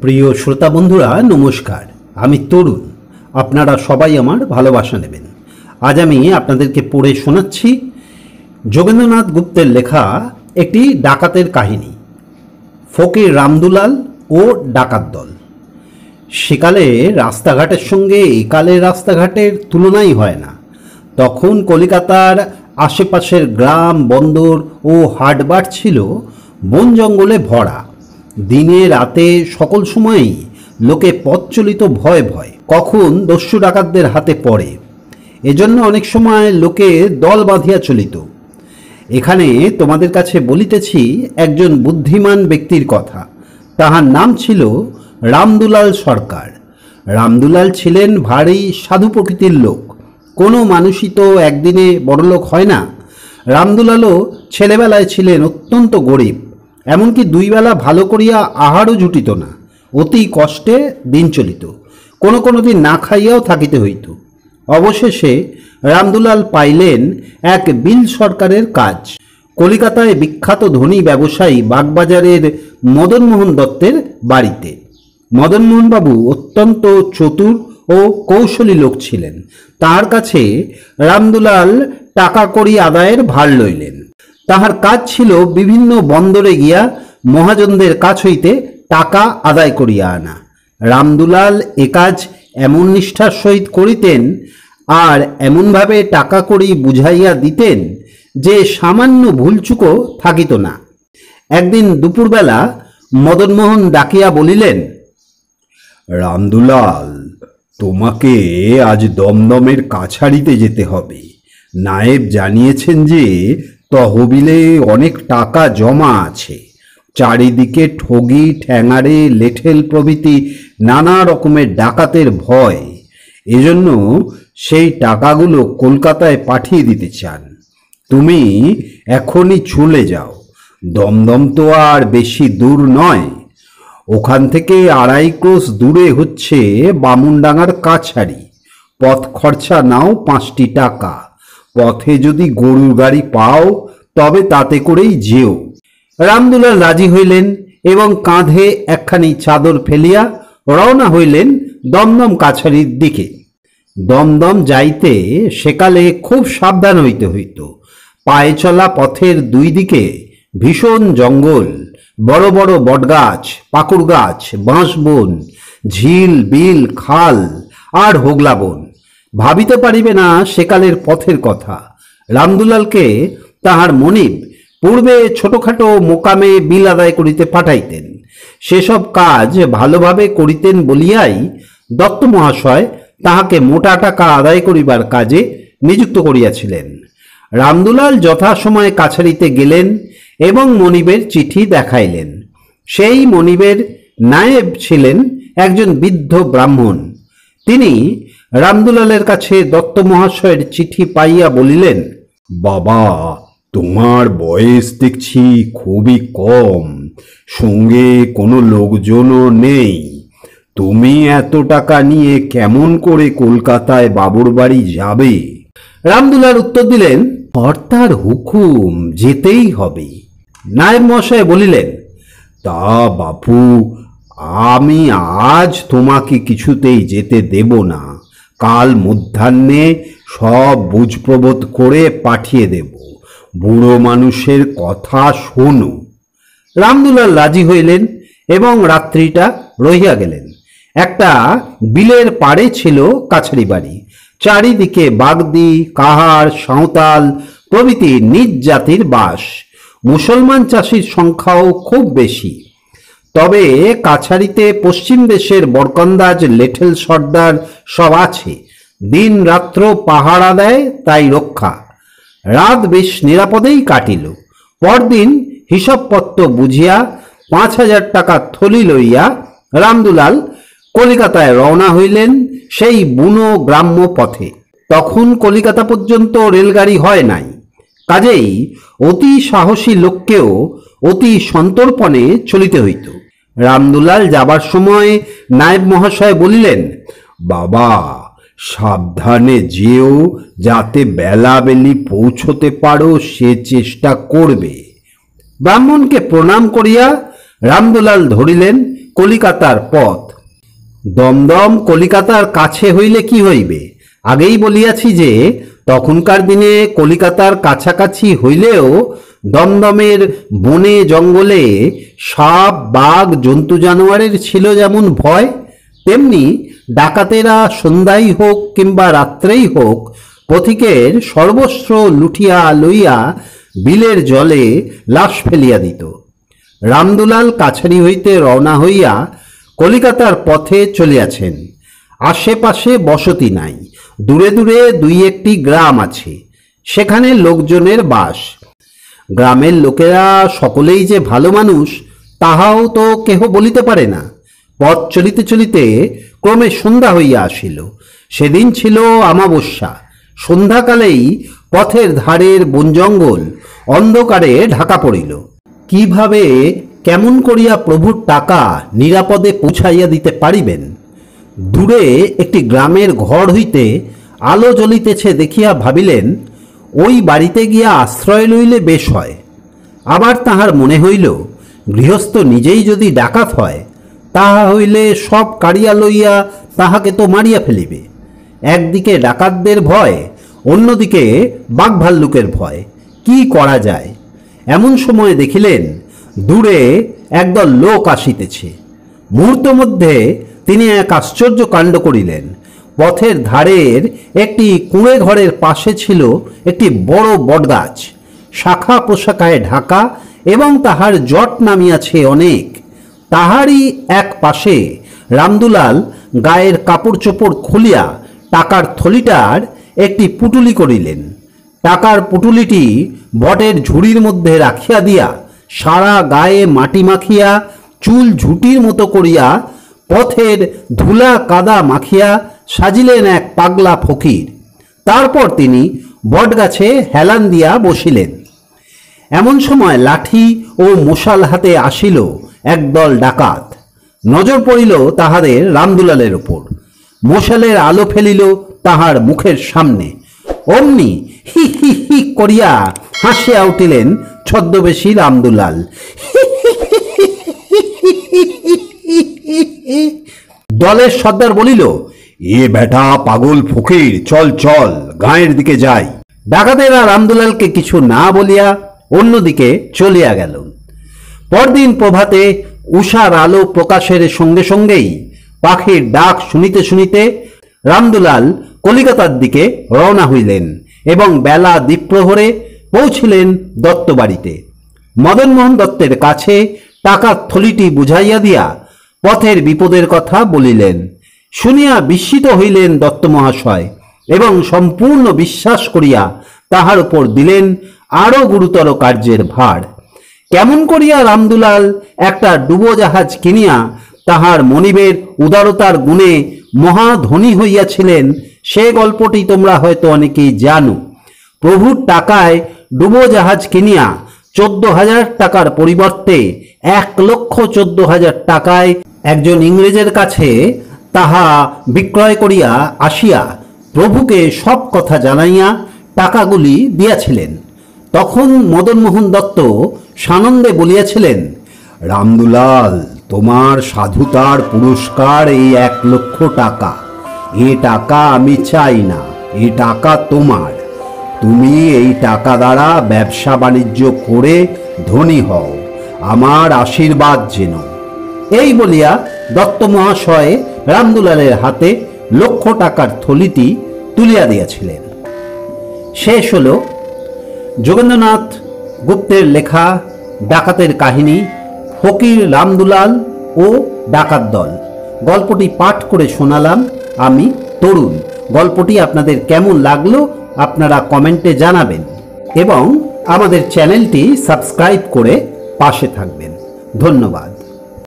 প্রিয় শ্রোতা বন্ধুরা নমস্কার, আমি তরুণ। আপনারা সবাই আমার ভালোবাসা নেবেন। আজ আমি আপনাদেরকে পড়ে শোনাচ্ছি যোগেন্দ্রনাথ গুপ্তের লেখা একটি ডাকাতের কাহিনী, ফকির রামদুলাল ও ডাকাত দল। সেকালে রাস্তাঘাটের সঙ্গে একালের রাস্তাঘাটের তুলনাই হয় না। তখন কলিকাতার আশেপাশের গ্রাম, বন্দর ও হাটবাট ছিল বন জঙ্গলে ভরা। দিনে রাতে সকল সময়ই লোকে পথ চলিত ভয় ভয় কখন দস্যু ডাকাতদের হাতে পড়ে। এজন্য অনেক সময় লোকে দল বাঁধিয়া চলিত। এখানে তোমাদের কাছে বলিতেছি একজন বুদ্ধিমান ব্যক্তির কথা। তাহার নাম ছিল রামদুলাল সরকার। রামদুলাল ছিলেন ভারী সাধু প্রকৃতির লোক। কোনো মানুষই তো একদিনে বড়লোক হয় না। রামদুলালও ছেলেবেলায় ছিলেন অত্যন্ত গরিব। এমনকি দুই বেলা ভালো করিয়া আহারও জুটিত না। অতি কষ্টে দিন চলিত। কোনো দিন না খাইয়াও থাকিতে হইত। অবশেষে রামদুলাল পাইলেন এক বিল সরকারের কাজ, কলিকাতায় বিখ্যাত ধনী ব্যবসায়ী বাগবাজারের মদনমোহন দত্তের বাড়িতে। মদনমোহনবাবু অত্যন্ত চতুর ও কৌশলী লোক ছিলেন। তাহার কাছে রামদুলাল টাকা কড়ি আদায়ের ভার লইলেন। তাহার কাজ ছিল বিভিন্ন বন্দরে গিয়া মহাজনদের কাছ হইতে টাকা আদায় করিয়া আনা। রামদুলাল এ কাজ এমন নিষ্ঠার সহিত করিতেন আর এমনভাবে টাকা কড়ি বুঝাইয়া দিতেন যে সামান্য ভুলচুকও থাকিত না। একদিন দুপুরবেলা মদনমোহন ডাকিয়া বলিলেন, রামদুলাল, তোমাকে আজ দমদমের কাছারিতে যেতে হবে। নায়েব জানিয়েছেন যে তহবিলে অনেক টাকা জমা আছে। চারিদিকে ঠগি, ঠ্যাঙাড়ে, লেঠেল প্রভৃতি নানা রকমের ডাকাতের ভয়। এজন্য সেই টাকাগুলো কলকাতায় পাঠিয়ে দিতে চান। তুমি এখনই চলে যাও। দমদম তো আর বেশি দূর নয়। ওখান থেকে 2.5 ক্রোশ দূরে হচ্ছে বামুনডাঙ্গার কাছারি। পথ খরচা নাও 5টি টাকা। পথে যদি গরুর গাড়ি পাও তবে তাতে করেই যেও। রামদুলাল রাজি হইলেন এবং কাঁধে একখানি চাদর ফেলিয়া রওনা হইলেন দমদম কাছারির দিকে। দমদম যাইতে সেকালে খুব সাবধান হইতে হইত। পায়ে চলা পথের দুই দিকে ভীষণ জঙ্গল, বড় বড় বটগাছ, পাকুড় গাছ, বাঁশবন, ঝিল, বিল, খাল আর হোগলা বন। ভাবিতে পারিবে না সেকালের পথের কথা। রামদুলালকে তাহার মনিব পূর্বে ছোটখাটো মোকামে বিল আদায় করিতে পাঠাইতেন। সেসব কাজ ভালোভাবে করিতেন বলিয়াই দত্ত মহাশয় তাহাকে মোটা টাকা আদায় করিবার কাজে নিযুক্ত করিয়াছিলেন। রামদুলাল যথাসময়ে কাছারিতে গেলেন এবং মনিবের চিঠি দেখাইলেন। সেই মনিবের নায়েব ছিলেন একজন বৃদ্ধ ব্রাহ্মণ। তিনি রামদুলালের কাছে দত্ত মহাশয়ের চিঠি পাইয়া বলিলেন, বাবা, তোমার বয়স দেখছি খুবই কম, সঙ্গে কোনো লোকজনও নেই। তুমি এত টাকা নিয়ে কেমন করে কলকাতায় বাবুর বাড়ি যাবে? রামদুলাল উত্তর দিলেন, কর্তার হুকুম, যেতেই হবে। নায়েব মহাশয় বলিলেন, তা বাপু, আমি আজ তোমাকে কিছুতেই যেতে দেব না। কাল মধ্যাহ্নে সব বুঝপ্রবোধ করে পাঠিয়ে দেব। বুড়ো মানুষের কথা শোনো। রামদুলাল রাজি হইলেন এবং রাত্রিটা রহিয়া গেলেন। একটা বিলের পাড়ে ছিল কাছারি বাড়ি। চারিদিকে বাগদি, কাহার, সাঁওতাল প্রভৃতি নিজ জাতির বাস। মুসলমান চাষির সংখ্যাও খুব বেশি। তবে কাছারিতে পশ্চিম দেশের বরকন্দাজ, লেঠেল সর্দার সব আছে। দিন রাত্র পাহারা দেয়, তাই রক্ষা। রাত বেশ নিরাপদেই কাটিল। পরদিন হিসাবপত্র বুঝিয়া 5,000 টাকা থলি লইয়া রামদুলাল কলিকাতায় রওনা হইলেন সেই বুনো গ্রাম্য পথে। তখন কলিকাতা পর্যন্ত রেলগাড়ি হয় নাই। কাজেই অতি সাহসী লোককেও অতি সন্তর্পণে চলিতে হইত। রামদুলাল যাবার সময় নায়েব মহাশয় বলিলেন, বাবা, সাবধানে যেও, যাতে বেলাবেলি পৌঁছতে পারো সে চেষ্টা করবে। ব্রাহ্মণকে প্রণাম করিয়া রামদুলাল ধরিলেন কলিকাতার পথ। দমদম কলিকাতার কাছে হইলে কি হইবে? আগেই বলিয়াছি যে তখনকার দিনে কলিকাতার কাছাকাছি হইলেও দমদমের বনে জঙ্গলে সাপ বাঘ জন্তু জানোয়ারের ছিল যেমন ভয়, তেমনি ডাকাতেরা সন্ধ্যাই হোক কিংবা রাত্রেই হোক পথিকের সর্বস্ব লুঠিয়া লইয়া বিলের জলে লাশ ফেলিয়া দিত। রামদুলাল কাছারি হইতে রওনা হইয়া কলিকাতার পথে চলিয়াছেন। আশেপাশে বসতি নাই, দূরে দূরে দুই একটি গ্রাম আছে, সেখানে লোকজনের বাস। গ্রামের লোকেরা সকলেই যে ভালো মানুষ তাহাও তো কেহ বলিতে পারে না। পথ চলিতে চলিতে ক্রমে সন্ধ্যা হইয়া আসিল। সেদিন ছিল অমাবস্যা। সন্ধ্যাকালেই পথের ধারের বন জঙ্গল অন্ধকারে ঢাকা পড়িল। কিভাবে কেমন করিয়া প্রভুর টাকা নিরাপদে পৌঁছাইয়া দিতে পারিবেন? দূরে একটি গ্রামের ঘর হইতে আলো জ্বলিতেছে দেখিয়া ভাবিলেন ওই বাড়িতে গিয়া আশ্রয় লইলে বেশ হয়। আবার তাহার মনে হইল গৃহস্থ নিজেই যদি ডাকাত হয় তাহা হইলে সব কাড়িয়া লইয়া তাহাকে তো মারিয়া ফেলিবে। একদিকে ডাকাতদের ভয়, অন্যদিকে বাঘ ভাল্লুকের ভয়, কি করা যায়? এমন সময় দেখিলেন দূরে একদল লোক আসিতেছে। মুহূর্ত মধ্যে তিনি এক আশ্চর্য কাণ্ড করিলেন। পথের ধারের একটি কুঁড়ে ঘরের পাশে ছিল একটি বড় বটগাছ, শাখা পোশাকায় ঢাকা এবং তাহার জট নামিয়াছে অনেক। তাহারই এক পাশে রামদুলাল গায়ের কাপড় চোপড় খুলিয়া টাকার থলিটার একটি পুটুলি করিলেন। টাকার পুটুলিটি বটের ঝুড়ির মধ্যে রাখিয়া দিয়া সারা গায়ে মাটি মাখিয়া চুল ঝুটির মতো করিয়া পথের ধুলা কাদা মাখিয়া সাজিলেন এক পাগলা ফকির। তারপর তিনি বটগাছে হেলান দিয়া বসিলেন। এমন সময় লাঠি ও মশাল হাতে আসিল একদল ডাকাত। নজর পড়িল তাহাদের রামদুলালের উপর। মশালের আলো ফেলিল তাহার মুখের সামনে। অমনি হি হি হি করিয়া হাসিয়া উঠিলেন ছদ্মবেশী রামদুলাল। দলের সর্দার বলিল, এ বেটা পাগল ফকির, চল চল গাঁয়ের দিকে যাই। ডাকাতেরা রামদুলালকে কিছু না বলিয়া অন্যদিকে চলিয়া গেল। পরদিন প্রভাতে উষার আলো প্রকাশের সঙ্গে সঙ্গেই পাখির ডাক শুনিতে শুনিতে রামদুলাল কলিকাতার দিকে রওনা হইলেন এবং বেলা দ্বীপ্রহরে পৌঁছিলেন দত্তবাড়িতে। মদনমোহন দত্তের কাছে টাকার থলিটি বুঝাইয়া দিয়া পথের বিপদের কথা বলিলেন। শুনিয়া বিস্মিত হইলেন দত্ত মহাশয় এবং সম্পূর্ণ বিশ্বাস করিয়া তাহার উপর দিলেন আরো গুরুতর কার্যের ভার। কেমন করিয়া রামদুলাল একটা ডুবোজাহাজ কিনিয়া তাহার মনিবের উদারতার গুণে মহাধনী হইয়াছিলেন সে গল্পটি তোমরা হয়তো অনেকেই জানো। প্রভুর টাকায় ডুবোজাহাজ কিনিয়া 14,000 টাকার পরিবর্তে 1,14,000 টাকায় একজন ইংরেজের কাছে তাহা বিক্রয় করিয়া আসিয়া প্রভুকে সব কথা জানাইয়া টাকাগুলি দিয়াছিলেন। তখন মদনমোহন দত্ত সানন্দে বলিয়াছিলেন, রামদুলাল, তোমার সাধুতার পুরস্কার এই 1,00,000 টাকা। এ টাকা আমি চাই না, এ টাকা তোমার। তুমি এই টাকা দ্বারা ব্যবসা বাণিজ্য করে ধনী হও, আমার আশীর্বাদ যেন। এই বলিয়া দত্ত মহাশয় রামদুলালের হাতে 1,00,000 টাকার থলিটি তুলিয়া দিয়াছিলেন। শেষ হল যোগেন্দ্রনাথ গুপ্তের লেখা ডাকাতের কাহিনী ফকির রামদুলাল ও ডাকাত দল। গল্পটি পাঠ করে শোনালাম আমি তরুণ। গল্পটি আপনাদের কেমন লাগলো আপনারা কমেন্টে জানাবেন এবং আমাদের চ্যানেলটি সাবস্ক্রাইব করে পাশে থাকবেন। ধন্যবাদ।